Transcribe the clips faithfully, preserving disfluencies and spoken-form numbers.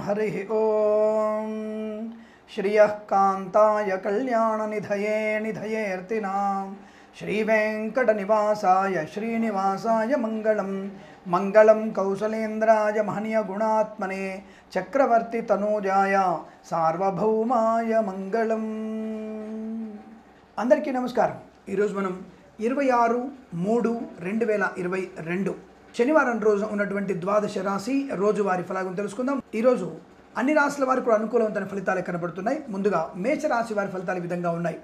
हरिः ओम श्रियः कान्ताय कल्याणनिधये निधयेऽर्तिनां श्रीवेङ्कटनिवासाय श्रीनिवासाय मंगलम मंगलम कौसलेन्द्राय महनीयगुणात्मने चक्रवर्ती तनूजाय सार्वभौमाय मंगलम। अंदरिकी नमस्कारं। ई रोजु మనం ఇరవై ఆరు మూడు రెండు వేల ఇరవై రెండు శనివారం రోజు ఉన్నటువంటి ద్వాదశ రాశి రోజువారీ ఫలాలను తెలుసుకుందాం। ఈ రోజు అన్ని రాశుల వారికి కూడా అనుకూలమైన ఫలితాలు కనబడుతున్నాయి। ముందుగా మేష రాశి వారి ఫలితాలు ఈ విధంగా ఉన్నాయి।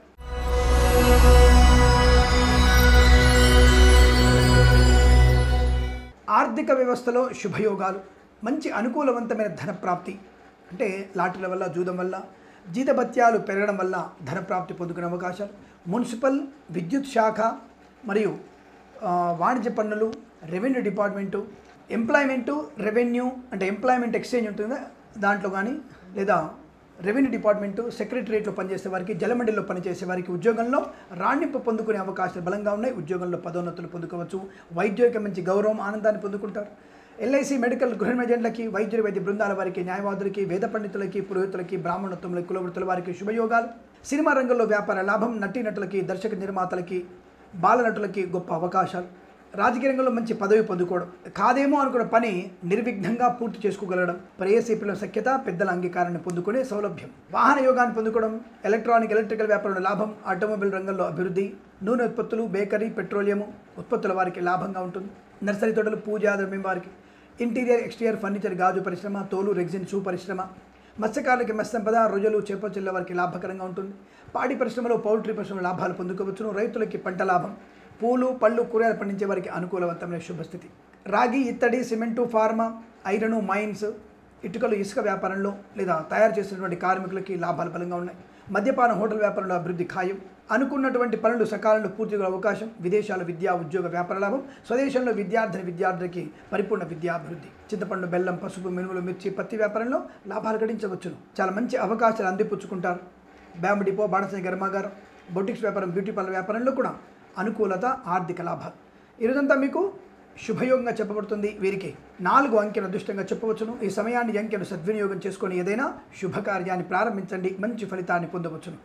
ఆర్థిక వ్యవస్థలో శుభయోగాలు, మంచి అనుకూలవంతమైన ధన ప్రాప్తి, అంటే లాటరీల వల్ల జూదం వల్ల జీతభత్యాలు పెరగడం వల్ల ధన ప్రాప్తి పొందుకునే అవకాశాలు, మున్సిపల్ విద్యుత్ శాఖ మరియు వాణిజ్య పన్నులు, రెవెన్యూ డిపార్ట్మెంటు, ఎంప్లాయ్మెంటు రెవెన్యూ అంటే ఎంప్లాయ్మెంట్ ఎక్స్చేంజ్ ఉంటుంది దాంట్లో కానీ, లేదా రెవెన్యూ డిపార్ట్మెంటు సెక్రటరియట్లో పనిచేసే వారికి, జలమండలిలో పనిచేసే వారికి ఉద్యోగంలో రాణింపు పొందుకునే అవకాశాలు బలంగా ఉన్నాయి। ఉద్యోగంలో పదోన్నతులు పొందుకోవచ్చు। వైద్యులకి మంచి గౌరవం, ఆనందాన్ని పొందుకుంటారు। ఎల్ఐసి మెడికల్ గృహ ఏజెంట్లకి, వైద్యుల వైద్య బృందాల వారికి, న్యాయవాదులకి, వేద పండితులకి, పురోహితులకి, బ్రాహ్మణోత్తములకి, కులవృత్తుల వారికి శుభయోగాలు। సినిమా రంగంలో వ్యాపార లాభం, నటీనటులకి, దర్శక నిర్మాతలకి, బాలనటులకి గొప్ప అవకాశాలు। రాజకీయ రంగంలో మంచి పదవి పొందుకోవడం, కాదేమో అనుకున్న పని నిర్విఘ్నంగా పూర్తి చేసుకోగలగడం, ప్రేయసీ పిల్లల సఖ్యత, పెద్దల అంగీకారాన్ని పొందుకునే సౌలభ్యం, వాహన యోగాన్ని పొందుకోవడం, ఎలక్ట్రానిక్ ఎలక్ట్రికల్ వ్యాపారంలో లాభం, ఆటోమొబైల్ రంగంలో అభివృద్ధి, నూనె ఉత్పత్తులు, బేకరీ, పెట్రోలియం ఉత్పత్తుల వారికి లాభంగా ఉంటుంది। నర్సరీ తోటలు, పూజా ద్రవ్యం వారికి, ఇంటీరియర్ ఎక్స్టీరియర్ ఫర్నిచర్, గాజు పరిశ్రమ, తోలు రెగ్జిన్ షూ పరిశ్రమ, మత్స్యకారులకి మత్స్య సంపద, రొయ్యలు, చేపల చెల్ల వారికి లాభకరంగా ఉంటుంది। పాడి పరిశ్రమలో, పౌల్ట్రీ పరిశ్రమ లాభాలు పొందుకోవచ్చును। రైతులకి పంట లాభం, పూలు పళ్ళు కూరగాయలు పండించే వారికి అనుకూలవంతమైన శుభస్థితి। రాగి, ఇత్తడి, సిమెంటు, ఫార్మా, ఐరను, మైన్స్, ఇటుకలు, ఇసుక వ్యాపారంలో లేదా తయారు చేసినటువంటి కార్మికులకి లాభాలు బలంగా ఉన్నాయి। మద్యపాన హోటల్ వ్యాపారంలో అభివృద్ధి ఖాయం। అనుకున్నటువంటి పనులు సకాలంలో పూర్తి అవకాశం। విదేశాల విద్యా ఉద్యోగ వ్యాపార లాభం। స్వదేశంలో విద్యార్థిని విద్యార్థులకి పరిపూర్ణ విద్యాభివృద్ధి। చింతపండు, బెల్లం, పసుపు, మినుములు, మిర్చి, పత్తి వ్యాపారంలో లాభాలు గడించవచ్చును। చాలా మంచి అవకాశాలు అందిపుచ్చుకుంటారు। బ్యాంబు డిపో, బాణసంచి కర్మాగారం, బొటిక్స్ వ్యాపారం, బ్యూటీ పార్లర్ వ్యాపారంలో కూడా అనుకూలత, ఆర్థిక లాభాలు। ఈరోజంతా మీకు శుభయోగంగా చెప్పబడుతుంది। వీరికి నాలుగు అంకెను అదృష్టంగా చెప్పవచ్చును। ఈ సమయాన్ని అంకెను సద్వినియోగం చేసుకొని ఏదైనా శుభకార్యాన్ని ప్రారంభించండి, మంచి ఫలితాన్ని పొందవచ్చును।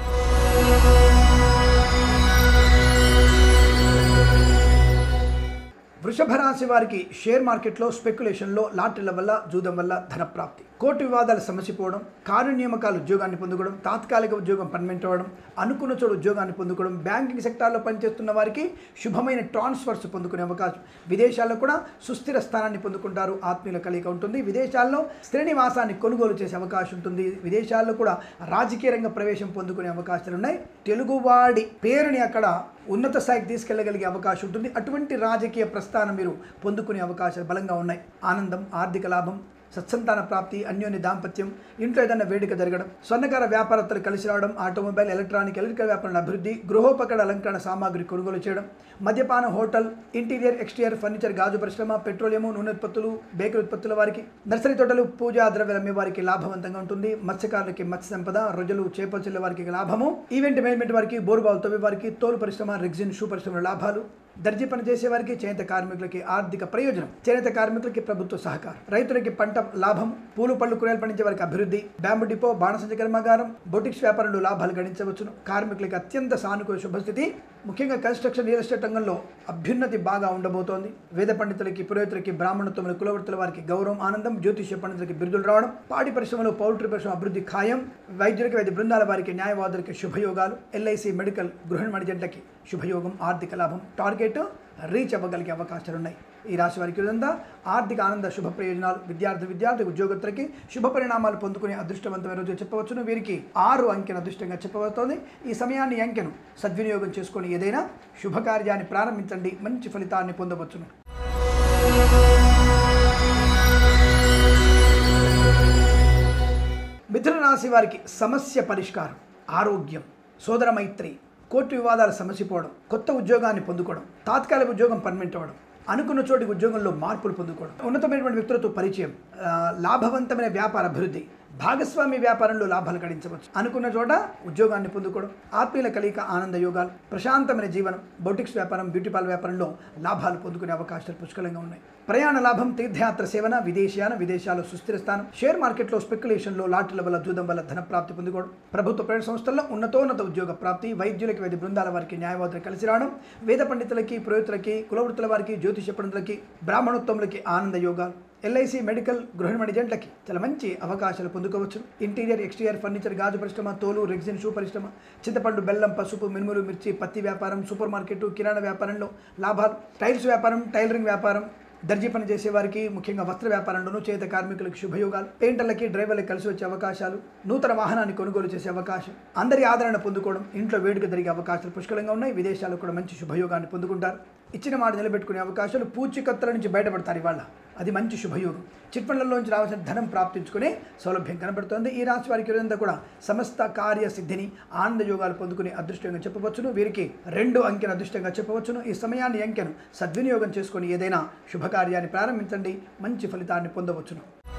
వృషభ రాశి వారికి షేర్ మార్కెట్లో, స్పెక్యులేషన్లో, లాటరీల వల్ల, జూదం వల్ల ధన ప్రాప్తి, కోర్టు వివాదాలు సమసిపోవడం, కారు నియామకాలు ఉద్యోగాన్ని పొందుకోవడం, తాత్కాలిక ఉద్యోగం పర్మనెంట్ అవ్వడం, అనుకున్న చోటు ఉద్యోగాన్ని పొందుకోవడం, బ్యాంకింగ్ సెక్టార్లో పనిచేస్తున్న వారికి శుభమైన ట్రాన్స్ఫర్స్ పొందుకునే అవకాశం, విదేశాల్లో కూడా సుస్థిర స్థానాన్ని పొందుకుంటారు, ఆత్మీయుల కలిక ఉంటుంది, విదేశాల్లో స్థిర నివాసాన్ని కొనుగోలు చేసే అవకాశం ఉంటుంది, విదేశాల్లో కూడా రాజకీయ రంగ ప్రవేశం పొందుకునే అవకాశాలు ఉన్నాయి। తెలుగువాడి పేరుని అక్కడ ఉన్నత స్థాయికి తీసుకెళ్లగలిగే అవకాశం ఉంటుంది। అటువంటి రాజకీయ ప్రస్థానం మీరు పొందుకునే అవకాశాలు బలంగా ఉన్నాయి। ఆనందం, ఆర్థిక లాభం, సత్సంతాన ప్రాప్తి, అన్యోన్య దాంపత్యం, ఇంట్లో ఏదైనా వేడుక జరగడం, స్వర్ణకార వ్యాపారస్తులు కలిసి రావడం, ఆటోమొబైల్, ఎలక్ట్రానిక్ ఎలక్ట్రికల్ వ్యాపారాల అభివృద్ధి, గృహోపకరణ అలంకరణ సామాగ్రి కొనుగోలు చేయడం, మద్యపాన హోటల్, ఇంటీరియర్ ఎక్స్టీరియర్ ఫర్నిచర్, గాజు పరిశ్రమ, పెట్రోలియం, నూనె ఉత్పత్తులు, బేకరీ ఉత్పత్తుల వారికి, నర్సరీ తోటలు, పూజా ద్రవ్యాలు అమ్మే వారికి లాభవంతంగా ఉంటుంది। మత్స్యకారులకి మత్స్య సంపద, రొయ్యలు, చేపల చెల్లె వారికి లాభము, ఈవెంట్ మేనేజ్మెంట్ వారికి, బోరుబావులు తవ్వే వారికి, తోలు పరిశ్రమ, రెగ్జిన్ షూ పరిశ్రమ లాభాలు, దర్జీ పని చేసే వారికి, చేనేత కార్మికులకి ఆర్థిక ప్రయోజనం, చేనేత కార్మికులకి ప్రభుత్వ సహకారం, రైతులకి పంట లాభం, పూలు పళ్ళు కూరగాయలు పండించే వారికి అభివృద్ధి, బ్యాంబు డిపో, బాణసంచి కర్మాగారం, బొటిక్స్ వ్యాపారంలో లాభాలు గడించవచ్చును। కార్మికులకి అత్యంత సానుకూల శుభస్థితి, ముఖ్యంగా కన్స్ట్రక్షన్, రియల్ ఎస్టేట్ రంగంలో అభ్యున్నతి బాగా ఉండబోతోంది। వేద పండితులకి, పురోహితులకి, బ్రాహ్మణోత్తముల, కులవృత్తుల వారికి గౌరవం, ఆనందం, జ్యోతిష్య పండితులకి బిరుదులు రావడం, పాడి పరిశ్రమలో, పౌల్ట్రీ పరిశ్రమ అభివృద్ధి ఖాయం, వైద్యులకి, వైద్య బృందాల వారికి, న్యాయవాదులకి శుభయోగాలు, ఎల్ఐసి మెడికల్ గృహ ఏజెంట్లకి శుభయోగం, ఆర్థిక లాభం, టార్గెట్ రీచ్ అవ్వగలిగే అవకాశాలు ఉన్నాయి। ఈ రాశి వారికి ఇదంతా ఆర్థిక ఆనంద శుభ ప్రయోజనాలు, విద్యార్థి విద్యార్థి ఉద్యోగస్తులకి శుభ పరిణామాలు పొందుకునే అదృష్టవంతమైన రోజు చెప్పవచ్చును। వీరికి ఆరు అంకెను అదృష్టంగా చెప్పబడుతోంది। ఈ సమయాన్ని అంకెను సద్వినియోగం చేసుకొని ఏదైనా శుభకార్యాన్ని ప్రారంభించండి, మంచి ఫలితాన్ని పొందవచ్చును। మిథున రాశి వారికి సమస్య పరిష్కారం, ఆరోగ్యం, సోదర మైత్రి, కోర్టు వివాదాలు సమసిపోవడం, కొత్త ఉద్యోగాన్ని పొందుకోవడం, తాత్కాలిక ఉద్యోగం పర్మనెంట్ అవ్వడం, అనుకున్న చోటి ఉద్యోగంలో మార్పులు పొందుకోవడం, ఉన్నతమైనటువంటి వ్యక్తులతో పరిచయం, లాభవంతమైన వ్యాపార అభివృద్ధి, భాగస్వామి వ్యాపారంలో లాభాలు గడించవచ్చు. అనుకున్న చోట ఉద్యోగాన్ని పొందుకోవడం, ఆత్మీయుల కలిక ఆనంద యోగాలు, ప్రశాంతమైన జీవనం, బొటిక్స్ వ్యాపారం, బ్యూటీ పార్లర్ వ్యాపారంలో లాభాలు పొందుకునే అవకాశాలు పుష్కలంగా ఉన్నాయి. ప్రయాణ లాభం, తీర్థయాత్ర సేవన, విదేశీయాన, విదేశాల్లో సుస్థిర స్థానం, షేర్ మార్కెట్లో స్పెక్యులేషన్లో, లాటరీల వల్ల, జూదం వల్ల ధన ప్రాప్తి పొందుకోవడం, ప్రభుత్వ ప్రైవేట్ సంస్థల్లో ఉన్నతోన్నత ఉద్యోగ ప్రాప్తి, వైద్యులకి, వైద్య బృందాల వారికి న్యాయవాదులు కలిసి రావడం, వేద పండితులకి, పురోహితులకి, కులవృత్తుల వారికి, జ్యోతిష పండితులకి, బ్రాహ్మణోత్తములకి ఆనంద యోగాలు, ఎల్ఐసి, మెడికల్, గృహ నిర్మాణ ఏజెంట్లకి చాలా మంచి అవకాశాలు పొందుకోవచ్చు. ఇంటీరియర్, ఎక్స్టీరియర్ ఫర్నిచర్, గాజు పరిశ్రమ, తోలు, రెగ్జిన్ షూ పరిశ్రమ, చింతపండు, బెల్లం, పసుపు, మినుములు, మిర్చి, పత్తి వ్యాపారం, సూపర్ మార్కెట్, కిరాణా వ్యాపారంలో లాభాలు, టైల్స్ వ్యాపారం, టైలరింగ్ వ్యాపారం, దర్జీ పని చేసేవారికి, ముఖ్యంగా వస్త్ర వ్యాపారంలోనూ చేత కార్మికులకు శుభయోగాలు, పెయింటర్లకి, డ్రైవర్లకి కలిసి వచ్చే అవకాశాలు, నూతన వాహనాన్ని కొనుగోలు చేసే అవకాశం, అందరి ఆదరణ పొందుకోవడం, ఇంట్లో వేడుక జరిగే అవకాశాలు పుష్కలంగా ఉన్నాయి. విదేశాల్లో కూడా మంచి శుభయోగాన్ని పొందుకుంటారు. ఇచ్చిన మాట నిలబెట్టుకునే అవకాశాలు, పూచికత్తుల నుంచి బయటపడతారు ఇవాళ, అది మంచి శుభయోగం. చిట్ ఫండ్లలోంచి రావాల్సిన ధనం ప్రాప్తించుకునే సౌలభ్యం కనబడుతోంది. ఈ రాశి వారికి ఇదంతా కూడా సమస్త కార్య సిద్ధిని, ఆనంద యోగాలు పొందుకునే అదృష్టంగా చెప్పవచ్చును. వీరికి రెండు అంకెను అదృష్టంగా చెప్పవచ్చును. ఈ సమయాన్ని అంకెను సద్వినియోగం చేసుకొని ఏదైనా శుభకార్యాన్ని ప్రారంభించండి, మంచి ఫలితాన్ని పొందవచ్చును.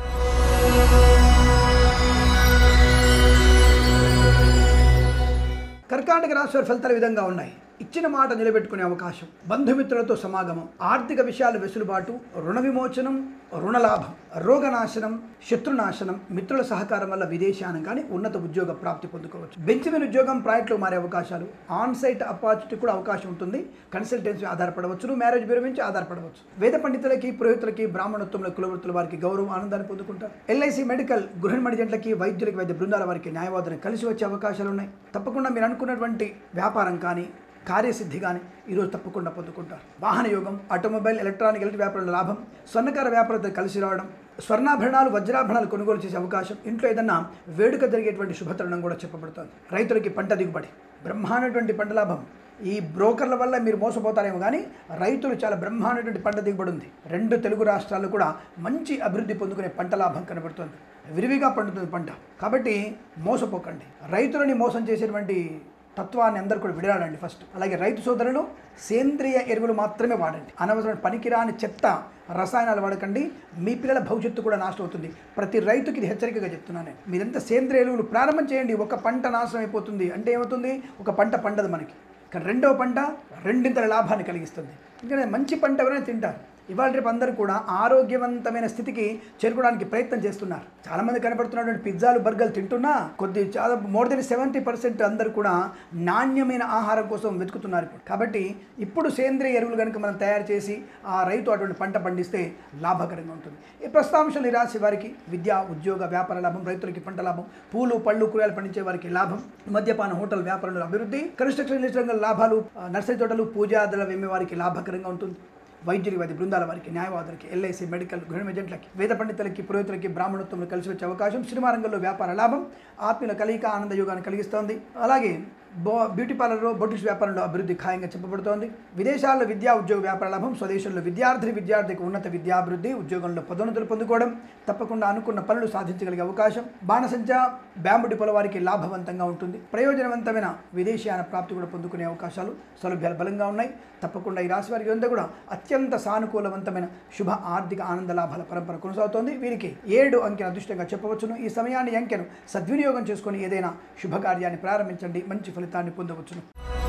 కర్కాటక రాశి వారి ఫలితాలు విధంగా ఉన్నాయి. ఇచ్చిన మాట నిలబెట్టుకునే అవకాశం, బంధుమిత్రులతో సమాగమం, ఆర్థిక విషయాలు వెసులుబాటు, రుణ విమోచనం, రుణలాభం, రోగనాశనం, శత్రునాశనం, మిత్రుల సహకారం వల్ల విదేశానం కానీ ఉన్నత ఉద్యోగ ప్రాప్తి పొందుకోవచ్చు. బెంచ్ ఉద్యోగం ప్రాజెక్టులో మారే అవకాశాలు, ఆన్ సైట్ ఆపర్చునిటీ కూడా అవకాశం ఉంటుంది. కన్సల్టెన్సీ ఆధారపడవచ్చు, మ్యారేజ్ బ్యూరో నుంచి ఆధారపడవచ్చు. వేద పండితులకి, పురోహితులకి, బ్రాహ్మణోత్తముల, కులవృత్తుల వారికి గౌరవం, ఆనందాన్ని పొందుకుంటారు. ఎల్ఐసి, మెడికల్, గృహ నిర్మాణ ఏజెంట్లకి, వైద్యులకి, వైద్య బృందాల వారికి న్యాయవాదులను కలిసి వచ్చే అవకాశాలు ఉన్నాయి. తప్పకుండా మీరు అనుకున్నటువంటి వ్యాపారం కానీ, కార్యసిద్ధి కానీ ఈరోజు తప్పకుండా పొందుకుంటారు. వాహన యోగం, ఆటోమొబైల్, ఎలక్ట్రానిక్, ఎలక్ట్రిక్ వ్యాపారంలో లాభం, స్వర్ణకార వ్యాపారంతో కలిసి రావడం, స్వర్ణాభరణాలు, వజ్రాభరణాలు కొనుగోలు చేసే అవకాశం, ఇంట్లో ఏదన్నా వేడుక జరిగేటువంటి శుభతరుణం కూడా చెప్పబడుతుంది. రైతులకి పంట దిగుబడి, బ్రహ్మాండటువంటి పంట లాభం. ఈ బ్రోకర్ల వల్ల మీరు మోసపోతారేమో కానీ రైతులు చాలా బ్రహ్మాండటువంటి పంట దిగుబడి ఉంది. రెండు తెలుగు రాష్ట్రాల్లో కూడా మంచి అభివృద్ధి పొందుకునే పంట లాభం కనబడుతుంది. విరివిగా పండుతుంది పంట. కాబట్టి మోసపోకండి. రైతులని మోసం చేసేటువంటి తత్వాన్ని అందరూ కూడా విడరాడండి ఫస్ట్. అలాగే రైతు సోదరులు సేంద్రియ ఎరువులు మాత్రమే వాడండి. అనవసరమైన పనికిరాని చెత్త రసాయనాలు వాడకండి. మీ పిల్లల భవిష్యత్తు కూడా నాశనం అవుతుంది. ప్రతి రైతుకి ఇది హెచ్చరికగా చెప్తున్నాను. మీరంతా సేంద్రియ ఎరువులు ప్రారంభం చేయండి. ఒక పంట నాశనం అయిపోతుంది అంటే ఏమవుతుంది, ఒక పంట పండదు మనకి. కానీ రెండవ పంట రెండింతల లాభాన్ని కలిగిస్తుంది. ఇంకా మంచి పంట ఎవరైనా తింటారు. ఇవాళ రేపు అందరూ కూడా ఆరోగ్యవంతమైన స్థితికి చేరుకోవడానికి ప్రయత్నం చేస్తున్నారు. చాలామంది కనబడుతున్నటువంటి పిజ్జాలు, బర్గర్లు తింటున్నా కొద్ది చాలా మోర్ దెన్ సెవెంటీ పర్సెంట్ అందరూ కూడా నాణ్యమైన ఆహారం కోసం వెతుకుతున్నారు ఇప్పుడు. కాబట్టి ఇప్పుడు సేంద్రియ ఎరువులు కనుక మనం తయారు చేసి ఆ రైతు అటువంటి పంట పండిస్తే లాభకరంగా ఉంటుంది. ఈ ప్రస్తాంశాలు ఈ రాశి వారికి విద్య, ఉద్యోగ, వ్యాపార లాభం, రైతులకి పంట లాభం, పూలు, పళ్ళు, కూరగాయలు పండించే వారికి లాభం, మద్యపాన, హోటల్ వ్యాపారంలో అభివృద్ధి, కన్స్ట్రక్షన్ ఇండస్ట్రీ లాభాలు, నర్సరీ తోటలు, పూజాదుల వేమే వారికి లాభకరంగా ఉంటుంది. వైద్యులకి, వైద్య బృందాల వారికి, న్యాయవాదులకి, ఎల్ఐసి, మెడికల్, గృహ ఏజెంట్లకి, వేద పండితులకి, పురోహితులకి, బ్రాహ్మణోత్తములు కలిసి వచ్చే అవకాశం, సినిమా రంగంలో వ్యాపార లాభం, ఆత్మీయుల కలిక ఆనంద యోగాన్ని కలిగిస్తోంది. అలాగే బో బ్యూటీ పార్లర్లో, బొటిక్స్ వ్యాపారంలో అభివృద్ధి ఖాయంగా చెప్పబడుతోంది. విదేశాల్లో విద్యా, ఉద్యోగ, వ్యాపార లాభం, స్వదేశంలో విద్యార్థి విద్యార్థికి ఉన్నత విద్యాభివృద్ధి, ఉద్యోగంలో పదోన్నతులు పొందుకోవడం, తప్పకుండా అనుకున్న పనులు సాధించగలిగే అవకాశం, బాణసంచ, బ్యాంబు డిపోల వారికి లాభవంతంగా ఉంటుంది. ప్రయోజనవంతమైన విదేశీయాన ప్రాప్తి కూడా పొందుకునే అవకాశాలు, సౌలభ్యాలు బలంగా ఉన్నాయి. తప్పకుండా ఈ రాశి వారికి అంతా కూడా అత్యంత సానుకూలవంతమైన శుభ ఆర్థిక ఆనంద లాభాల పరంపర కొనసాగుతోంది. వీరికి ఏడు అంకెను అదృష్టంగా చెప్పవచ్చును. ఈ సమయాన్ని అంకెను సద్వినియోగం చేసుకొని ఏదైనా శుభకార్యాన్ని ప్రారంభించండి, మంచి ఫలితాన్ని పొందవచ్చును.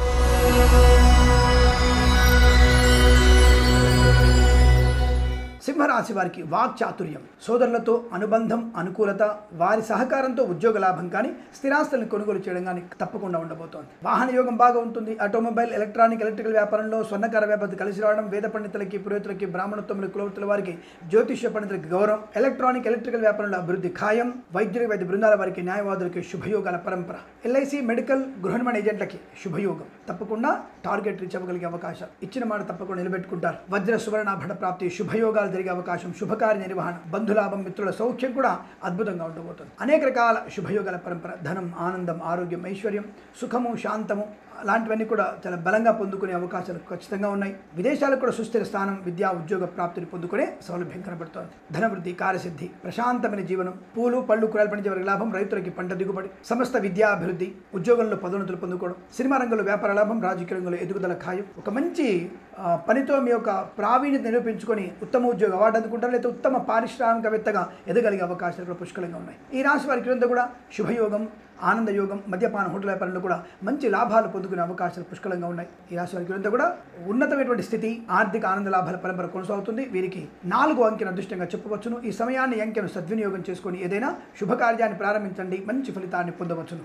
సింహరాశి వారికి వాక్చాతుర్యం, సోదరులతో అనుబంధం, అనుకూలత, వారి సహకారంతో ఉద్యోగ లాభం కానీ, స్థిరాస్తులను కొనుగోలు చేయడం కానీ తప్పకుండా ఉండబోతోంది. వాహన యోగం బాగా ఉంటుంది. ఆటోమొబైల్, ఎలక్ట్రానిక్, ఎలక్ట్రికల్ వ్యాపారంలో స్వర్ణకార వ్యాపారం కలిసి రావడం, వేద పండితులకి, పురోహితులకి, బ్రాహ్మణోత్తములు, కులవృత్తుల వారికి, జ్యోతిష్య పండితులకి గౌరవం, ఎలక్ట్రానిక్, ఎలక్ట్రికల్ వ్యాపారంలో అభివృద్ధి ఖాయం, వైద్యుల, వైద్య బృందాల వారికి, న్యాయవాదులకి శుభయోగాల పరంపర, ఎల్ఐసి, మెడికల్, గృహ నిర్మాణ ఏజెంట్లకి శుభయోగం. తప్పకుండా టార్గెట్ రీచ్ అవ్వగలిగే అవకాశం, ఇచ్చిన మాట తప్పకుండా నిలబెట్టుకుంటారు. వజ్ర సువర్ణాభరణ ప్రాప్తి, శుభయోగాలు జరిగే అవకాశం, శుభకార్య నిర్వహణ, బంధులాభం, మిత్రుల సౌఖ్యం కూడా అద్భుతంగా ఉండబోతుంది. అనేక రకాల శుభయోగాల పరంపర, ధనం, ఆనందం, ఆరోగ్యం, ఐశ్వర్యం, సుఖము, శాంతము, లాంటివన్నీ కూడా చాలా బలంగా పొందుకునే అవకాశాలు ఖచ్చితంగా ఉన్నాయి. విదేశాలకు కూడా సుస్థిర స్థానం, విద్యా ఉద్యోగ ప్రాప్తిని పొందుకునే సౌలభ్యం కనబడుతోంది. ధనవృద్ధి, కార్యసిద్ధి, ప్రశాంతమైన జీవనం, పూలు పళ్ళు కూరలు పండించే వారికి లాభం, రైతులకి పంట దిగుబడి, సమస్త విద్యా అభివృద్ధి, ఉద్యోగంలో పదోన్నతులు పొందుకోవడం, సినిమా రంగంలో వ్యాపార లాభం, రాజకీయ రంగంలో ఎదుగుదల ఖాయం. ఒక మంచి పనితో మీ యొక్క ప్రావీణ్యత నిరూపించుకొని ఉత్తమ ఉద్యోగ అవార్డు అందుకుంటారు, లేదా ఉత్తమ పారిశ్రామికవేత్తగా ఎదగలిగే అవకాశాలు కూడా పుష్కలంగా ఉన్నాయి. ఈ రాశి వారికి ఇదంతా కూడా శుభయోగం, ఆనందయోగం, మద్యపాన హోటల్ వ్యాపారంలో కూడా మంచి లాభాలు పొందుకునే అవకాశాలు పుష్కలంగా ఉన్నాయి. ఈ రాశి వారికి ఇదంతా కూడా ఉన్నతమైనటువంటి స్థితి, ఆర్థిక ఆనంద లాభాల పరంపర కొనసాగుతుంది. వీరికి నాలుగు అంకెను అదృష్టంగా చెప్పవచ్చును. ఈ సమయాన్ని అంకెను సద్వినియోగం చేసుకొని ఏదైనా శుభకార్యాన్ని ప్రారంభించండి, మంచి ఫలితాన్ని పొందవచ్చును.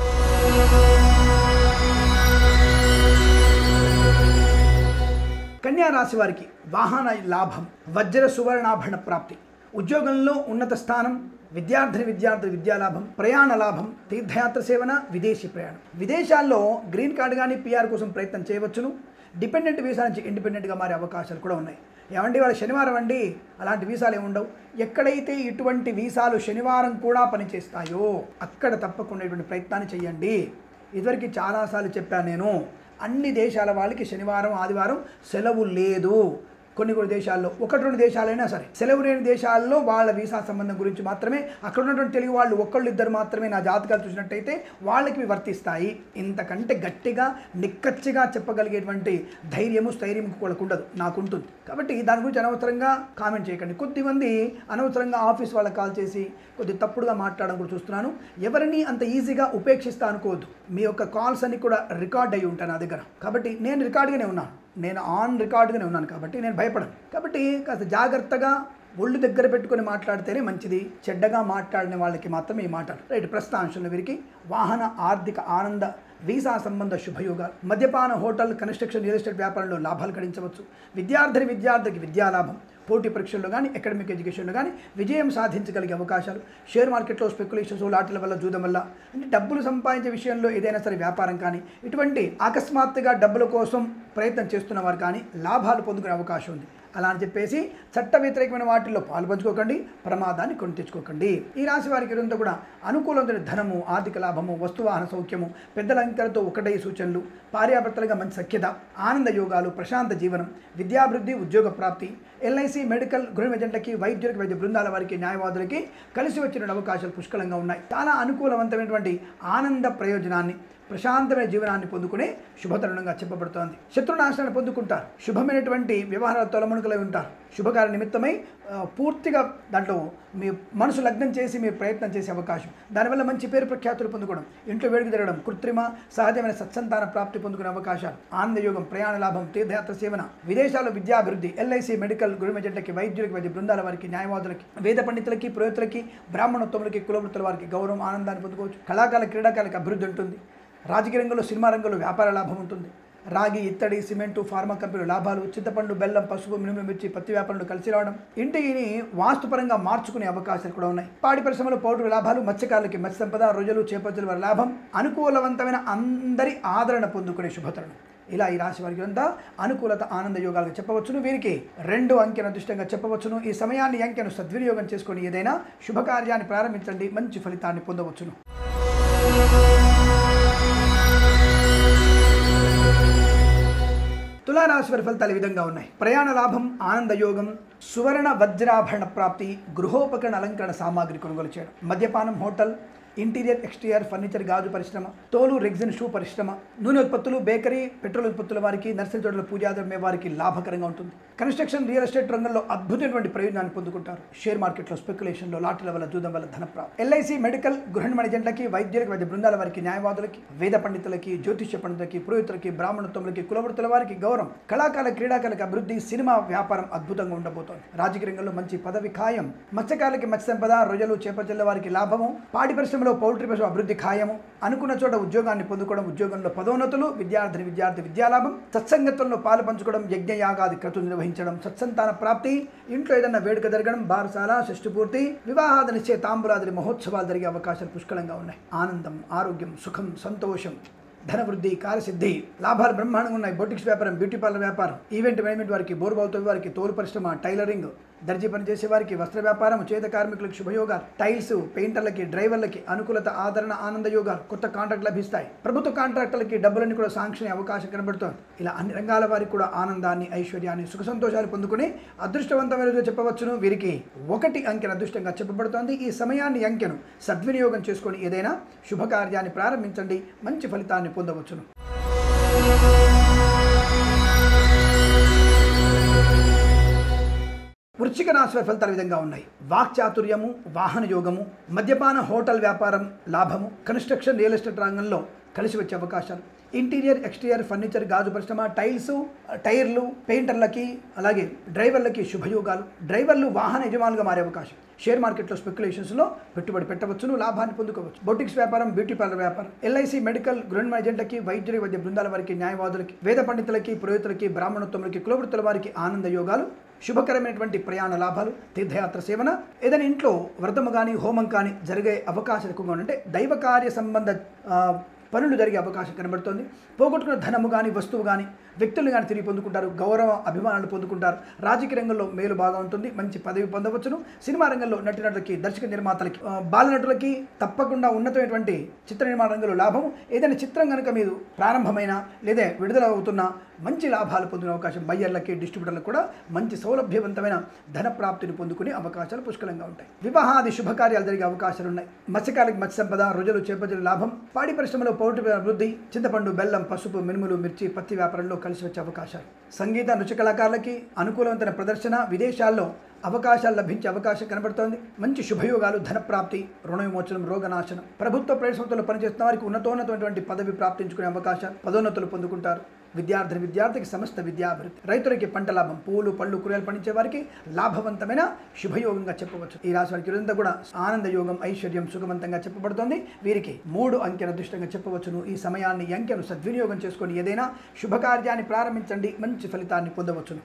కన్యా రాశి వారికి వాహన లాభం, వజ్ర సువర్ణాభరణ ప్రాప్తి, ఉద్యోగంలో ఉన్నత స్థానం, విద్యార్థిని విద్యార్థి విద్యాలాభం, ప్రయాణ లాభం, తీర్థయాత్ర సేవన, విదేశీ ప్రయాణం. విదేశాల్లో గ్రీన్ కార్డు కానీ పిఆర్ కోసం ప్రయత్నం చేయవచ్చును. డిపెండెంట్ వీసా నుంచి ఇండిపెండెంట్గా మారే అవకాశాలు కూడా ఉన్నాయి. ఏమండి వాళ్ళ శనివారం అండి, అలాంటి వీసాలు ఏమి ఉండవు. ఎక్కడైతే ఇటువంటి వీసాలు శనివారం కూడా పనిచేస్తాయో అక్కడ తప్పకుండా ఇటువంటి ప్రయత్నాన్ని చేయండి. ఇదివరకు చాలాసార్లు చెప్పాను నేను, అన్ని దేశాల వాళ్ళకి శనివారం ఆదివారం సెలవు లేదు. కొన్ని కొన్ని దేశాల్లో, ఒకటి రెండు దేశాలైనా సరే సెలవు లేని దేశాల్లో వాళ్ళ వీసా సంబంధం గురించి మాత్రమే అక్కడ ఉన్నటువంటి తెలుగు వాళ్ళు ఒక్కళ్ళు ఇద్దరు మాత్రమే నా జాతకాలు చూసినట్టయితే వాళ్ళకి వర్తిస్తాయి. ఇంతకంటే గట్టిగా నిక్కచ్చిగా చెప్పగలిగేటువంటి ధైర్యము స్థైర్యం వాళ్ళకు ఉండదు, నాకుంటుంది. కాబట్టి దాని గురించి అనవసరంగా కామెంట్ చేయకండి. కొద్దిమంది అనవసరంగా ఆఫీస్ వాళ్ళకి కాల్ చేసి కొద్ది తప్పుడుగా మాట్లాడడం కూడా చూస్తున్నాను. ఎవరిని అంత ఈజీగా ఉపేక్షిస్తా అనుకోవద్దు. మీ యొక్క కాల్స్ అన్ని కూడా రికార్డ్ అయ్యి ఉంటాయి నా దగ్గర. కాబట్టి నేను రికార్డుగానే ఉన్నాను, నేను ఆన్ రికార్డుగానే ఉన్నాను. కాబట్టి నేను భయపడను. కాబట్టి కాస్త జాగ్రత్తగా ఒళ్ళు దగ్గర పెట్టుకొని మాట్లాడితేనే మంచిది. చెడ్డగా మాట్లాడిన వాళ్ళకి మాత్రం ఈ మాటలు రైట్. ప్రస్తుతాంశంలో వీరికి వాహన, ఆర్థిక ఆనంద, వీసా సంబంధ శుభయోగాలు, మద్యపాన హోటల్, కన్స్ట్రక్షన్, రియల్ ఎస్టేట్ వ్యాపారంలో లాభాలు గడించవచ్చు. విద్యార్థిని విద్యార్థికి విద్యాలాభం, పోటీ పరీక్షల్లో కానీ అకాడమిక్ ఎడ్యుకేషన్లో కానీ విజయం సాధించగలిగే అవకాశాలు, షేర్ మార్కెట్లో స్పెక్యులేషన్స్, లాటరీల వల్ల, జూదం వల్ల, అంటే డబ్బులు సంపాదించే విషయంలో ఏదైనా సరే వ్యాపారం కానీ ఇటువంటి అకస్మాత్తుగా డబ్బుల కోసం ప్రయత్నం చేస్తున్న వారు కానీ లాభాలు పొందుకునే అవకాశం ఉంది. అలా అని చెప్పేసి చట్ట వ్యతిరేకమైన వాటిల్లో పాల్పంచుకోకండి, ప్రమాదాన్ని కొని తెచ్చుకోకండి. ఈ రాశి వారికి ఇదంతా కూడా అనుకూలమైన ధనము, ఆర్థిక లాభము, వస్తువాహన సౌఖ్యము, పెద్దల అంకెలతో ఒకటే సూచనలు, భార్యాభర్తలుగా మంచి సఖ్యత, ఆనంద యోగాలు, ప్రశాంత జీవనం, విద్యాభివృద్ధి, ఉద్యోగ ప్రాప్తి, ఎల్ఐసి, మెడికల్, గృహ ఏజెంట్లకి, వైద్యులకి, వైద్య బృందాల వారికి, న్యాయవాదులకి కలిసి వచ్చిన అవకాశాలు పుష్కలంగా ఉన్నాయి. చాలా అనుకూలవంతమైనటువంటి ఆనంద ప్రయోజనాన్ని, ప్రశాంతమైన జీవనాన్ని పొందుకునే శుభతరుణంగా చెప్పబడుతోంది. శత్రునాశనాన్ని పొందుకుంటారు. శుభమైనటువంటి వ్యవహారాలు తొలమునుకలై ఉంటారు. శుభకార్య నిమిత్తమై పూర్తిగా దాంట్లో మీ మనసు లగ్నం చేసి మీరు ప్రయత్నం చేసే అవకాశం, దానివల్ల మంచి పేరు ప్రఖ్యాతులు పొందుకోవడం, ఇంట్లో వేడికి తిరగడం, కృత్రిమ సహజమైన సత్సంతాన ప్రాప్తి పొందుకునే అవకాశాలు, ఆనందయోగం, ప్రయాణ లాభం, తీర్థయాత్ర సేవన, విదేశాల్లో విద్యాభివృద్ధి, ఎల్ఐసి, మెడికల్, గృహ ఏజెంట్లకి, వైద్యులకి, వైద్య బృందాల వారికి, న్యాయవాదులకి, వేద పండితులకి, పురోహితులకి, బ్రాహ్మణోత్తములకి, కులవృత్తుల వారికి గౌరవం, ఆనందాన్ని పొందుకోవచ్చు. కళాకాల క్రీడాకారులకు అభివృద్ధి ఉంటుంది. రాజకీయ రంగంలో, సినిమా రంగంలో వ్యాపార లాభం ఉంటుంది. రాగి, ఇత్తడి, సిమెంటు, ఫార్మా కంపెనీలు లాభాలు, చింతపండు, బెల్లం, పసుపు, మినుము, మిర్చి, పత్తి వ్యాపారంలో కలిసి రావడం, ఇంటిని వాస్తుపరంగా మార్చుకునే అవకాశాలు కూడా ఉన్నాయి. పాడి పరిశ్రమలో పౌరుల లాభాలు, మత్స్యకారులకి మత్స్య సంపద, రొయ్యలు, చేపల వారి లాభం, అనుకూలవంతమైన అందరి ఆదరణ పొందుకునే శుభతరుణం. ఇలా ఈ రాశి వారికి అంతా అనుకూలత, ఆనంద యోగాలుగా చెప్పవచ్చును. వీరికి రెండు అంకెను అదృష్టంగా చెప్పవచ్చును. ఈ సమయాన్ని అంకెను సద్వినియోగం చేసుకొని ఏదైనా శుభకార్యాన్ని ప్రారంభించండి, మంచి ఫలితాన్ని పొందవచ్చును. తులారాశి వారి ఫలితాలు ఈ విధంగా ఉన్నాయి. ప్రయాణ లాభం, ఆనంద యోగం, సువర్ణ వజ్రాభరణ ప్రాప్తి, గృహోపకరణ అలంకరణ సామాగ్రి కొనుగోలు చేయడం, మద్యపానం, హోటల్, ఇంటీరియర్, ఎక్స్టీరియర్, ఫర్నిచర్, గాజు పరిశ్రమ, తోలు, రెగ్జిన్, షూ పరిశ్రమ, నూనె ఉత్పత్తులు, బేకరీ, పెట్రోల్ ఉత్పత్తుల వారికి, నర్సరీ తోటల, పూజాద్రవ్య వారికి లాభకరంగా ఉంటుంది. కన్స్ట్రక్షన్, రియల్ ఎస్టేట్ రంగంలో అద్భుతమైనటువంటి ప్రయోజనాన్ని పొందుకుంటారు. షేర్ మార్కెట్లో, స్పెక్యులేషన్లో, లాటరీల వల్ల, జూదం వల్ల ధనప్రాప్తి. ఎల్ఐసి, మెడికల్, గృహ ఏజెంట్లకి, వైద్యులకి, వైద్య బృందాల వారికి, న్యాయవాదులకి, వేద పండితులకి, జ్యోతిష్య పండితులకి, పురోహితులకి, బ్రాహ్మణోత్తములకి, కులవృత్తుల వారికి గౌరవం, కళాకాల క్రీడాకారులకు అభివృద్ధి, సినిమా వ్యాపారం అద్భుతంగా ఉండబోతోంది. రాజకీయ రంగంలో మంచి పదవి ఖాయం, మత్స్యకారులకి మత్స్య సంపద, రొయ్యలు, చేపల వారికి లాభము, పాడి పరిశ్రమలో, పౌల్ట్రీ పరిశ్రమ అభివృద్ధి ఖాయము, అనుకున్న చోట ఉద్యోగాన్ని పొందుకోవడం, ఉద్యోగంలో పదోన్నతులు, విద్యార్థిని విద్యార్థి విద్యాలాభం, సత్సంగత్వంలో పాలు పంచుకోవడం, యజ్ఞయాగాది క్రతులు నిర్వహించడం, సత్సంతాన ప్రాప్తి, ఇంట్లో ఏదైనా వేడుక జరగడం, బారసాల, షష్ఠి పూర్తి, వివాహాది నిశ్చయ, తాంబూలాది మహోత్సవాలు జరిగే అవకాశాలు పుష్కలంగా ఉన్నాయి. ఆనందం, ఆరోగ్యం, సుఖం, సంతోషం, ధనవృద్ధి, కార్యసిద్ధి, లాభాలు బ్రహ్మాండంగా ఉన్నాయి. బొటిక్స్ వ్యాపారం, బ్యూటీ పార్లర్ వ్యాపారం, ఈవెంట్ మేనేజ్మెంట్ వారికి, బోర్బావుతో వారికి, తోలు పరిశ్రమ, టైలరింగ్, దర్జీ పనిచేసే వారికి, వస్త్ర వ్యాపారం, చేత కార్మికులకు శుభయోగాలు, టైల్స్, పెయింటర్లకి, డ్రైవర్లకి అనుకూలత, ఆదరణ, ఆనంద యోగాలు, కొత్త కాంట్రాక్ట్ లభిస్తాయి. ప్రభుత్వ కాంట్రాక్టులకి డబ్బులన్నీ కూడా శాంక్షన్ అవకాశం కనబడుతోంది. ఇలా అన్ని రంగాల వారికి కూడా ఆనందాన్ని, ఐశ్వర్యాన్ని, సుఖ సంతోషాలు పొందుకుని అదృష్టవంతమైన రోజు చెప్పవచ్చును. వీరికి ఒకటి అంకెను అదృష్టంగా చెప్పబడుతోంది. ఈ సమయాన్ని అంకెను సద్వినియోగం చేసుకొని ఏదైనా శుభకార్యాన్ని ప్రారంభించండి, మంచి ఫలితాన్ని పొందవచ్చును. వృశ్చిక రాశి వారి ఫలితాలు విధంగా ఉన్నాయి. వాక్చాతుర్యము, వాహన యోగము, మద్యపాన హోటల్ వ్యాపారం లాభము, కన్స్ట్రక్షన్ రియల్ ఎస్టేట్ రంగంలో కలిసి వచ్చే అవకాశాలు, ఇంటీరియర్ ఎక్స్టీరియర్ ఫర్నిచర్, గాజు పరిశ్రమ, టైల్స్, టైర్లు, పెయింటర్లకి అలాగే డ్రైవర్లకి శుభయోగాలు, డ్రైవర్లు వాహన యజమానులుగా మారే అవకాశం, షేర్ మార్కెట్లో స్పెక్యులేషన్స్లో పెట్టుబడి పెట్టవచ్చును, లాభాన్ని పొందుకోవచ్చు. బొటిక్స్ వ్యాపారం, బ్యూటీ పార్లర్ వ్యాపారం, ఎల్ఐసి, మెడికల్, గృహ ఏజెంట్లకి, వైద్యుల వైద్య బృందాల వారికి, న్యాయవాదులకి, వేద పండితులకి, పురోహితులకి, బ్రాహ్మణోత్తములకి, కులవృత్తుల వారికి ఆనంద యోగాలు, శుభకరమైనటువంటి ప్రయాణ లాభాలు, తీర్థయాత్ర సేవన, ఏదైనా ఇంట్లో వ్రతము కానీ హోమం కానీ జరిగే అవకాశం ఎక్కువగా ఉంటే దైవ కార్య సంబంధ పనులు జరిగే అవకాశం కనబడుతోంది. పోగొట్టుకున్న ధనము కానీ వస్తువు కానీ వ్యక్తులు కానీ తిరిగి పొందుకుంటారు, గౌరవ అభిమానాలు పొందుకుంటారు. రాజకీయ రంగంలో మేలు బాగా ఉంటుంది, మంచి పదవి పొందవచ్చును. సినిమా రంగంలో నటినటులకి, దర్శక నిర్మాతలకి, బాలనటులకి తప్పకుండా ఉన్నతమైనటువంటి చిత్ర నిర్మాణ రంగంలో లాభము. ఏదైనా చిత్రం కనుక మీరు ప్రారంభమైన లేదా విడుదల అవుతున్న మంచి లాభాలు పొందిన అవకాశం. బయ్యర్లకి, డిస్ట్రిబ్యూటర్లకు కూడా మంచి సౌలభ్యవంతమైన ధన ప్రాప్తిని పొందుకునే అవకాశాలు పుష్కలంగా ఉంటాయి. వివాహాది శుభకార్యాలు జరిగే అవకాశాలు ఉన్నాయి. మత్స్యకారులకు మత్స్య సంపద, రోజులు చేపజలు లాభం, పాడి పరిశ్రమలో పౌటి అభివృద్ధి, చింతపండు, బెల్లం, పసుపు, మినుములు, మిర్చి, పత్తి వ్యాపారంలో కలిసి వచ్చే అవకాశాలు. సంగీత నృత్య కళాకారులకి అనుకూలవంతమైన ప్రదర్శన, విదేశాల్లో అవకాశాలు లభించే అవకాశం కనబడుతోంది. మంచి శుభయోగాలు, ధనప్రాప్తి, రుణ విమోచనం, రోగనాశనం. ప్రభుత్వ ప్రైవేట్ సంస్థల్లో పనిచేస్తున్న వారికి ఉన్నతోన్నతమైనటువంటి పదవి ప్రాప్తించుకునే అవకాశాలు, పదోన్నతులు పొందుకుంటారు. విద్యార్థి విద్యార్థికి సమస్త విద్యాభివృద్ధి, రైతులకి పంట లాభం, పూలు పళ్ళు కూరగాయలు పండించే వారికి లాభవంతమైన శుభయోగంగా చెప్పవచ్చు. ఈ రాశి వారికి ఇదంతా కూడా ఆనంద యోగం, ఐశ్వర్యం, సుఖవంతంగా చెప్పబడుతోంది. వీరికి మూడు అంకెల అదృష్టంగా చెప్పవచ్చును. ఈ సమయాన్ని, ఈ అంకెను సద్వినియోగం చేసుకొని ఏదైనా శుభకార్యాన్ని ప్రారంభించండి, మంచి ఫలితాన్ని పొందవచ్చును.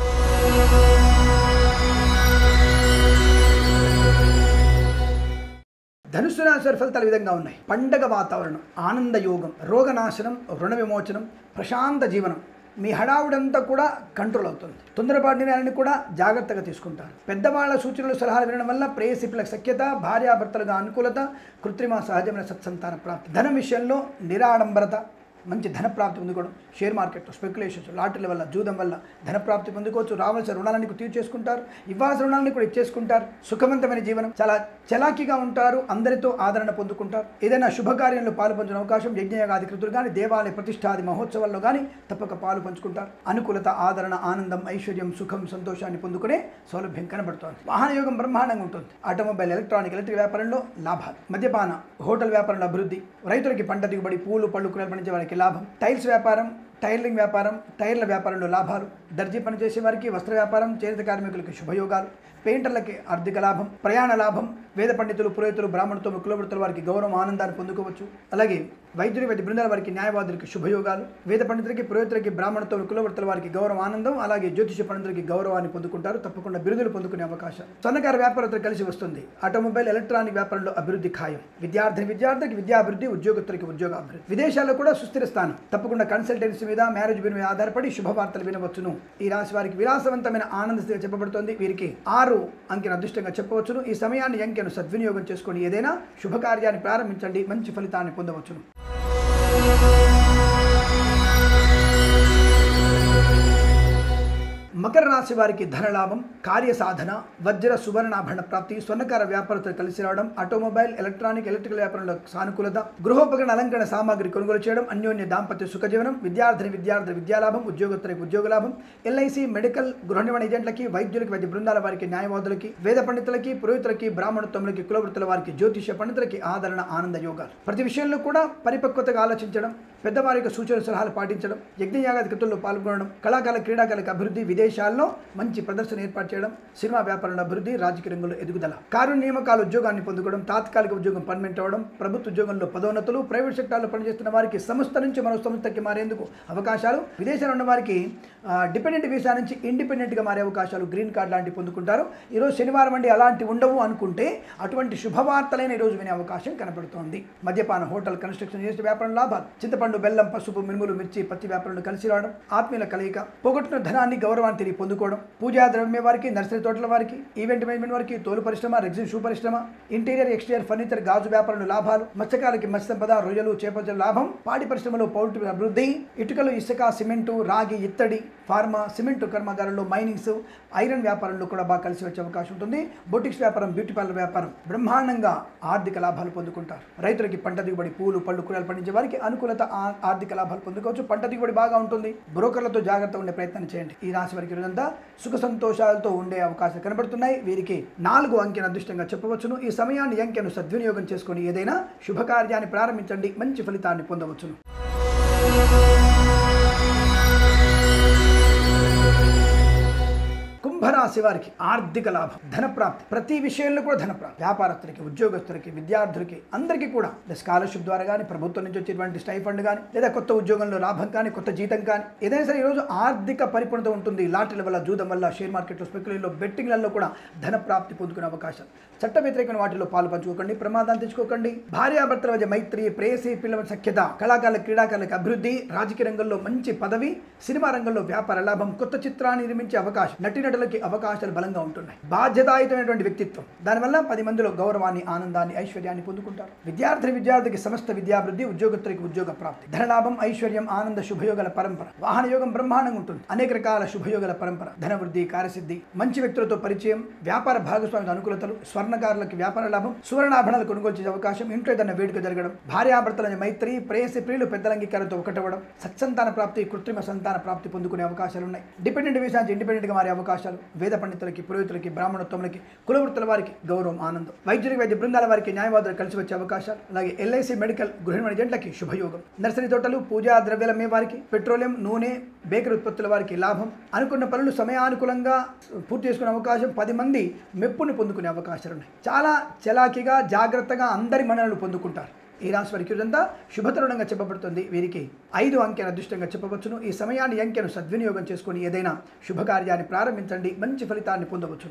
ధనుస్సు రాశి వారి ఫలితాలు విధంగా ఉన్నాయి. పండగ వాతావరణం, ఆనంద యోగం, రోగనాశనం, రుణ విమోచనం, ప్రశాంత జీవనం. మీ హడావుడంతా కూడా కంట్రోల్ అవుతుంది. తొందరపాటు నిర్ణయాన్ని కూడా జాగ్రత్తగా తీసుకుంటారు. పెద్దవాళ్ల సూచనలు, సలహాలు వినడం వల్ల ప్రేయసిపులకు సఖ్యత, భార్యాభర్తలుగా అనుకూలత, కృత్రిమ సహజమైన సత్సంతాన ప్రాప్తి. ధనం విషయంలో నిరాడంబరత, మంచి ధనప్రాప్తి పొందుకోవడం. షేర్ మార్కెట్లో స్పెక్యులేషన్స్, లాటరీల వల్ల, జూదం వల్ల ధనప్రాప్తి పొందుకోవచ్చు. రావాల్సిన రుణాలన్నీ తీర్చేసుకుంటారు, ఇవ్వాల్సిన రుణాలని కూడా ఇచ్చేసుకుంటారు. సుఖవంతమైన జీవనం, చాలా చలాకీగా ఉంటారు, అందరితో ఆదరణ పొందుకుంటారు. ఏదైనా శుభకార్యంలో పాలు పంచుకునే అవకాశం, యజ్ఞయాగాది కృతులు కానీ, దేవాలయ ప్రతిష్టాది మహోత్సవాల్లో కానీ తప్పక పాలు పంచుకుంటారు. అనుకూలత, ఆదరణ, ఆనందం, ఐశ్వర్యం, సుఖం, సంతోషాన్ని పొందుకునే సౌలభ్యం కనబడుతోంది. వాహన యోగం బ్రహ్మాండంగా ఉంటుంది. ఆటోమొబైల్, ఎలక్ట్రానిక్, ఎలక్ట్రిక్ వ్యాపారంలో లాభాలు, మద్యపాన హోటల్ వ్యాపారంలో అభివృద్ధి, రైతులకి పంట దిగుబడి, పూలు పళ్ళు కూరలు పండించే వారికి లాభం, టైల్స్ వ్యాపారం, టైర్లింగ్ వ్యాపారం, టైర్ల వ్యాపారంలో లాభాలు, దర్జీ పనిచేసే వారికి, వస్త్ర వ్యాపారం, చేనేత కార్మికులకి శుభయోగాలు, పెయింటర్లకి ఆర్థిక లాభం, ప్రయాణ లాభం, వేద పండితులు, పురోహితులు, బ్రాహ్మణులతో కులవృత్తుల వారికి గౌరవం, ఆనందాన్ని పొందుకోవచ్చు. అలాగే వైద్యుడి వైద్య బృందాల వారికి, న్యాయవాదులకి శుభయోగాలు, వేద పండితులకి, పురోహితులకి, బ్రాహ్మణులతో కులవృత్తుల వారికి గౌరవం, ఆనందం, అలాగే జ్యోతిష పండితులకి గౌరవాన్ని పొందుకుంటారు. తప్పకుండా బిరుదులు పొందుకునే అవకాశాలు. స్వర్ణకార వ్యాపారస్తులు కలిసి వస్తుంది. ఆటోమొబైల్, ఎలక్ట్రానిక్ వ్యాపారంలో అభివృద్ధి ఖాయం. విద్యార్థి విద్యార్థికి విద్యాభివృద్ధి, ఉద్యోగస్తులకి ఉద్యోగాభివృద్ధి. విదేశాల్లో కూడా సుస్థిర స్థానం. తప్పకుండా కన్సల్టెన్సీ మీద, మ్యారేజ్ బిల్ మీద ఆధారపడి శుభవార్తలు వినవచ్చును. ఈ రాశి వారికి విలాసవంతమైన ఆనంద స్థితిగా చెప్పబడుతోంది. వీరికి ఆరు అంకెను అదృష్టంగా చెప్పవచ్చును. ఈ సమయాన్ని, అంకెను సద్వినియోగం చేసుకొని ఏదైనా శుభకార్యాన్ని ప్రారంభించండి, మంచి ఫలితాన్ని పొందవచ్చును. మకర రాశి వారికి ధనలాభం, కార్యసాధన, వజ్ర సువర్ణాభరణ ప్రాప్తి, స్వర్ణకార వ్యాపారస్తులు కలిసి రావడం, ఆటోమొబైల్, ఎలక్ట్రానిక్, ఎలక్ట్రికల్ వ్యాపారంలో సానుకూలత, గృహోపకరణ అలంకరణ సామాగ్రి కొనుగోలు చేయడం, అన్యోన్య దాంపత్య సుఖజీవనం, విద్యార్థిని విద్యార్థుల విద్యాలాభం, ఉద్యోగస్తులకు ఉద్యోగ లాభం, ఎల్ఐసి, మెడికల్, గృహ నిర్మాణ ఏజెంట్లకి, వైద్యులకి, వైద్య బృందాల వారికి, న్యాయవాదులకి, వేద పండితులకి, పురోహితులకి, బ్రాహ్మణోత్తములకి, కులవృత్తుల వారికి, జ్యోతిష పండితులకి ఆదరణ, ఆనంద యోగాలు. ప్రతి విషయంలో కూడా పరిపక్వతగా ఆలోచించడం, పెద్దవారి యొక్క సూచన సలహాలు పాటించడం, యజ్ఞయాగాది కృతుల్లో పాల్గొనడం, కళాకారుల, క్రీడాకారులకు అభివృద్ధి, విదేశాల్లో మంచి ప్రదర్శన ఏర్పాటు చేయడం, సినిమా వ్యాపారంలో అభివృద్ధి, రాజకీయ రంగంలో ఎదుగుదల, కారుణ్య నియామకాలు, ఉద్యోగాన్ని పొందుకోవడం, తాత్కాలిక ఉద్యోగం పర్మనెంట్ అవ్వడం, ప్రభుత్వ ఉద్యోగంలో పదోన్నతులు, ప్రైవేట్ సెక్టార్లో పనిచేస్తున్న వారికి సంస్థ నుంచి మరో సంస్థకి మారేందుకు అవకాశాలు, విదేశాల్లో ఉన్న వారికి డిపెండెంట్ వీసా నుంచి ఇండిపెండెంట్గా మారే అవకాశాలు, గ్రీన్ కార్డ్ లాంటివి పొందుకుంటారు. ఈరోజు శనివారం అండి, అలాంటి ఉండవు అనుకుంటే అటువంటి శుభవార్తలైన ఈరోజు వినే అవకాశం కనబడుతోంది. మద్యపాన హోటల్, కన్స్ట్రక్షన్, వ్యాపారం లాభాలు, చింతపండు చింతపండు బెల్లం పసుపు మినుములు మిర్చి పత్తి వ్యాపారులు కలిసి రావడం, ఆత్మీయుల కలయిక, పోగొట్టిన ధనాన్ని గౌరవాన్ని తిరిగి పొందుకోవడం, పూజా ద్రవ్య వారికి, నర్సరీ తోటల వారికి, ఈవెంట్ మేనేజ్మెంట్ వారికి, తోలు పరిశ్రమ, రెగ్జిన్ షూ పరిశ్రమ, ఇంటీరియర్ ఎక్స్టీరియర్ ఫర్నిచర్, గాజు వ్యాపారులు లాభాలు, మత్స్యకారులకి మత్స్య సంపద, రొయ్యలు చేపల లాభం, పాడి పరిశ్రమలో పౌల్ట్రీ అభివృద్ధి, ఇటుకలు ఇసుక సిమెంటు రాగి ఇత్తడి ఫార్మా సిమెంటు కర్మాగారంలో మైనింగ్స్ ఐరన్ వ్యాపారంలో కూడా బాగా కలిసి వచ్చే అవకాశం ఉంటుంది. బొటిక్స్ వ్యాపారం, బ్యూటీ పార్లర్ వ్యాపారం బ్రహ్మాండంగా ఆర్థిక లాభాలు పొందుకుంటారు. రైతులకి పంట దిగుబడి, పూలు పళ్ళు కూరలు పండించే వారికి అనుకూలత, ఆర్థిక లాభాలు పొందుకోవచ్చు. పంట దిగుబడి బాగా ఉంటుంది. బ్రోకర్లతో జాగ్రత్త ఉండే ప్రయత్నం చేయండి. ఈ రాశి వారికి రోజంతా సుఖ సంతోషాలతో ఉండే అవకాశాలు కనబడుతున్నాయి. వీరికి నాలుగు అంకెను అదృష్టంగా చెప్పవచ్చును. ఈ సమయాన్ని అంకెను సద్వినియోగం చేసుకొని ఏదైనా శుభకార్యాన్ని ప్రారంభించండి, మంచి ఫలితాన్ని పొందవచ్చును. కుంభరాశి వారికి ఆర్థిక లాభం, ధనప్రాప్తి, ప్రతి విషయంలో కూడా ధనప్రాప్తి. వ్యాపారస్తులకి, ఉద్యోగస్తులకి, విద్యార్థులకి అందరికీ కూడా స్కాలర్షిప్ ద్వారా కానీ, ప్రభుత్వం నుంచి వచ్చేటువంటి స్టైఫండ్ కానీ, లేదా కొత్త ఉద్యోగంలో లాభం కానీ, కొత్త జీతం కానీ, ఏదైనా సరే ఈరోజు ఆర్థిక పరిపూర్ణత ఉంటుంది. లాటరీల వల్ల, జూదం వల్ల, షేర్ మార్కెట్లో, స్పెక్యులేట్లో, బెట్టింగ్లలో కూడా ధనప్రాప్తి పొందుకునే అవకాశం. చట్ట వ్యతిరేకమైన వాటిలో పాలు పంచుకోకండి, ప్రమాదాన్ని తెచ్చుకోకండి. భార్యాభర్తల మధ్య మైత్రి, ప్రేయసి, పిల్లల సఖ్యత, కళాకారుల, క్రీడాకారులకు అభివృద్ధి, రాజకీయ రంగంలో మంచి పదవి, సినిమా రంగంలో వ్యాపార లాభం, కొత్త చిత్రాన్ని నిర్మించే అవకాశం, నటినటులకి అవకాశాలు బలంగా ఉంటున్నాయి. బాధ్యతాయుతమైనటువంటి వ్యక్తిత్వం, దానివల్ల పది మందిలో గౌరవాన్ని, ఆనందాన్ని, ఐశ్వర్యాన్ని పొందుకుంటారు. విద్యార్థి విద్యార్థికి సమస్త విద్యాభివృద్ధి, ఉద్యోగస్తులకి ఉద్యోగ ప్రాప్తి, ధనలాభం, ఐశ్వర్యం, ఆనంద, శుభయోగాల పరంపర, వాహన యోగం బ్రహ్మాండంగా ఉంటుంది. అనేక రకాల శుభయోగాల పరంపర, ధనవృద్ధి, కార్యసిద్ధి, మంచి వ్యక్తులతో పరిచయం, వ్యాపార భాగస్వామ్య అనుకూలతలు, స్వర్ణకారులకి వ్యాపార లాభం, సువర్ణాభరణాలు కొనుగోలు చేసే అవకాశం, ఇంట్లో ఏదైనా వేడుక జరగడం, భార్యాభర్తల మైత్రి, ప్రేయసి, ప్రియులు పెద్దల అంగీకారంతో ఒకటవ్వడం, సత్సంతాన ప్రాప్తి, కృత్రిమ సంతాన ప్రాప్తి పొందుకునే అవకాశాలు ఉన్నాయి. డిపెండెంట్ విషయాన్ని ఇండిపెండెంట్గా మారే అవకాశాలు, వేద పండితులకి, పురోహితులకి, బ్రాహ్మణోత్తములకి, కులవృత్తుల వారికి గౌరవం, ఆనందం, వైద్యులకి, వైద్య బృందాల వారికి, న్యాయవాదులు కలిసి వచ్చే అవకాశాలు, అలాగే ఎల్ఐసి మెడికల్, గృహిణి ఏజెంట్లకి శుభయోగం, నర్సరీ తోటలు, పూజా ద్రవ్యాల మే వారికి, పెట్రోలియం, నూనె, బేకరీ ఉత్పత్తుల వారికి లాభం, అనుకున్న పనులు సమయానుకూలంగా పూర్తి చేసుకునే అవకాశం, పది మంది మెప్పుని పొందుకునే అవకాశాలు ఉన్నాయి. చాలా చలాకీగా, జాగ్రత్తగా అందరి మన్ననలు పొందుకుంటారు. ఈ రాశి వారికి ఇదంతా శుభతరుణంగా చెప్పబడుతుంది. వీరికి ఐదు అంకెను అదృష్టంగా చెప్పవచ్చును. ఈ సమయాన్ని అంకెను సద్వినియోగం చేసుకొని ఏదైనా శుభకార్యాన్ని ప్రారంభించండి, మంచి ఫలితాన్ని పొందవచ్చును.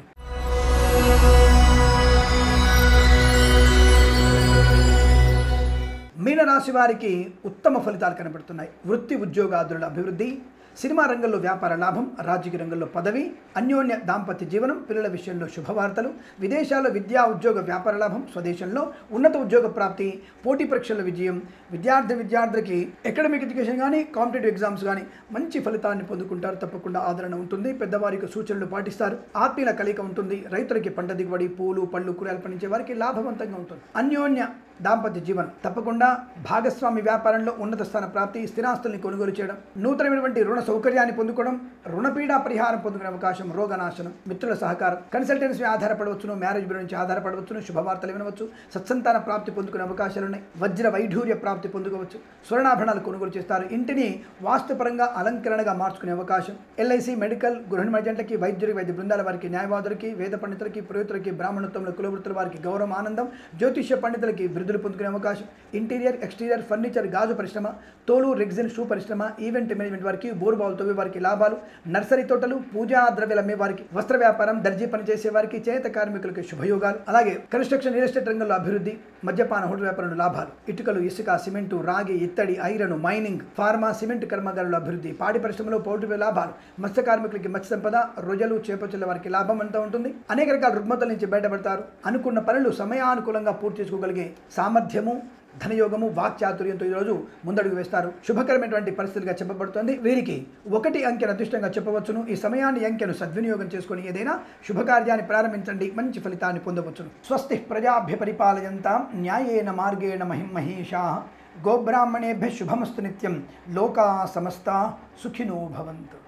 మీనరాశి వారికి ఉత్తమ ఫలితాలు కనబడుతున్నాయి. వృత్తి ఉద్యోగాదుల అభివృద్ధి, సినిమా రంగంలో వ్యాపార లాభం, రాజకీయ రంగంలో పదవి, అన్యోన్య దాంపత్య జీవనం, పిల్లల విషయంలో శుభవార్తలు, విదేశాల్లో విద్యా ఉద్యోగ వ్యాపార లాభం, స్వదేశంలో ఉన్నత ఉద్యోగ ప్రాప్తి, పోటీ పరీక్షల విజయం, విద్యార్థి విద్యార్థులకి అకాడమిక్ ఎడ్యుకేషన్ కానీ, కాంపిటేటివ్ ఎగ్జామ్స్ కానీ మంచి ఫలితాన్ని పొందుకుంటారు. తప్పకుండా ఆదరణ ఉంటుంది. పెద్దవారికి సూచనలు పాటిస్తారు. ఆత్మీయుల కలిక ఉంటుంది. రైతులకి పంట దిగుబడి, పూలు పళ్ళు కూరలు పండించే వారికి లాభవంతంగా ఉంటుంది. అన్యోన్య దాంపత్య జీవనం, తప్పకుండా భాగస్వామి వ్యాపారంలో ఉన్నత స్థాన ప్రాప్తి, స్థిరాస్తుల్ని కొనుగోలు చేయడం, నూతనమైనటువంటి రుణ సౌకర్యాన్ని పొందుకోవడం, రుణపీడ పరిహారం పొందుకునే అవకాశం, రోగనాశనం, మిత్రుల సహకారం, కన్సల్టెన్సీ ఆధారపడవచ్చును, మ్యారేజ్ బ్యూరో నుంచి ఆధారపడవచ్చును, శుభవార్తలు వినవచ్చు, సత్సంతాన ప్రాప్తి పొందుకునే అవకాశాలు ఉన్నాయి. వజ్ర వైఢూర్య ప్రాప్తి పొందుకోవచ్చు. స్వర్ణాభరణాలు కొనుగోలు చేస్తారు. ఇంటిని వాస్తుపరంగా అలంకరణగా మార్చుకునే అవకాశం. ఎల్ఐసి మెడికల్, గృహిణి మర్జెంట్లకి, వైద్యులకి, వైద్య బృందాల వారికి, న్యాయవాదులకి, వేద పండితులకి, పురోహితులకి, బ్రాహ్మణోత్తముల, కులవృత్తుల వారికి గౌరవం, ఆనందం, జ్యోతిష్య పండితులకి వృద్ధులు పొందుకునే అవకాశం. ఇంటీరియర్ ఎక్స్టీరియర్ ఫర్నిచర్, గాజు పరిశ్రమ, తోలు రెగ్జిన్ షూ పరిశ్రమ, ఈవెంట్ మేనేజ్మెంట్ వారికి, బోరుబావులు తవ్వే వారికి లాభాలు, నర్సరీ తోటలు, పూజా ద్రవ్యాలు అమ్మే వారికి, వస్త్ర వ్యాపారం, దర్జీ పనిచేసే వారికి, చేనేత కార్మికులకి శుభయోగాలు, అలాగే కన్స్ట్రక్షన్, రియల్ ఎస్టేట్ రంగంలో అభివృద్ధి, మద్యపాన హోటల్ వ్యాపారంలో లాభాలు, ఇటుకలు ఇసుక సిమెంటు రాగి ఇత్తడి ఐరన్ మైనింగ్ ఫార్మా సిమెంట్ కర్మాగారంలో అభివృద్ధి, పాడి పరిశ్రమలో పౌల్ట్రీ లాభాలు, మత్స్య కార్మికులకి మత్స్య సంపద, రొయ్యలు చేపల వారికి లాభం అంతా ఉంటుంది. అనేక రకాల రుగ్మతల నుంచి బయటపడతారు. అనుకున్న పనులు సమయానుకూలంగా పూర్తి చేసుకోగలిగే సామర్థ్యము, ధనయోగము, వాక్చాతుర్యంతో ఈరోజు ముందడుగు వేస్తారు. శుభకరమైనటువంటి పరిస్థితిగా చెప్పబడుతుంది. వీరికి ఒకటి అంకెను అదృష్టంగా చెప్పవచ్చును. ఈ సమయాన్ని అంకెను సద్వినియోగం చేసుకుని ఏదైనా శుభకార్యాన్ని ప్రారంభించండి, మంచి ఫలితాన్ని పొందవచ్చును. స్వస్తి ప్రజాభ్య పరిపాలయంతాం న్యాయేన మార్గేణ మహిం మహేషాః గోబ్రాహ్మణేభ్య శుభమస్తు నిత్యం. లోకా సమస్తా సుఖినో భవంతు.